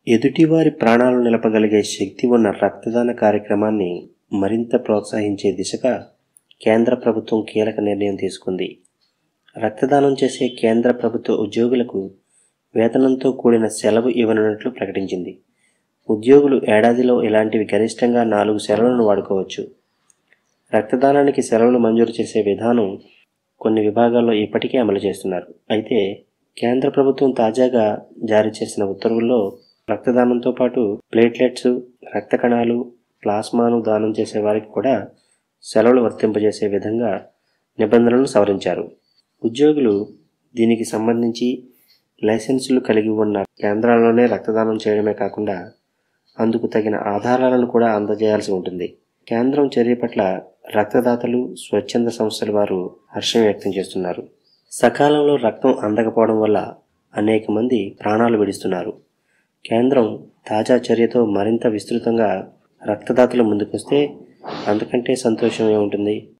ఎదుటివారి ప్రాణాలు నిలపగలిగే శక్తి ఉన్న రక్తదాన కార్యక్రమాన్ని మరింత ప్రోత్సహించే దిశగా కేంద్ర ప్రభుత్వం కీలక నిర్ణయం తీసుకుంది. రక్తదానం చేసే కేంద్ర ప్రభుత్వ ఉద్యోగులకు వేతనంతో కూడిన సెలవు ఇవ్వనున్నట్లు ప్రకటించింది. ఉద్యోగులు ఏడాదిలో ఇలాంటివి గరిష్టంగా 4 సెలవులను వాడుకోవచ్చు. రక్తదానానికి సెలవులు మంజూరు చేసే విధానం కొన్ని విభాగాల్లో ఇప్పటికే అమలు చేస్తున్నారు. అయితే కేంద్ర ప్రభుత్వం తాజాగా జారీ చేసిన ఉత్తర్వుల్లో రక్తదానంతో పాటు ప్లేట్లెట్స్, రక్త కణాలు, ప్లాస్మాను దానం చేసే వారికి కూడా సెలవులు వర్తింపజేసే విధంగా నిబంధనలను సవరించారు. ఉద్యోగులు దీనికి సంబంధించి లైసెన్సులు కలిగి ఉన్న కేంద్రాల్లోనే రక్తదానం చేయడమే కాకుండా అందుకు తగిన ఆధారాలను కూడా అందజేయాల్సి ఉంటుంది. కేంద్రం చర్య పట్ల రక్తదాతలు, స్వచ్ఛంద సంస్థల వారు హర్షం వ్యక్తం చేస్తున్నారు. సకాలంలో రక్తం అందకపోవడం వల్ల అనేక మంది ప్రాణాలు విడుస్తున్నారు. కేంద్రం తాజా చర్యతో మరింత విస్తృతంగా రక్తదాతలు ముందుకొస్తే అంతకంటే సంతోషం ఏముంటుంది.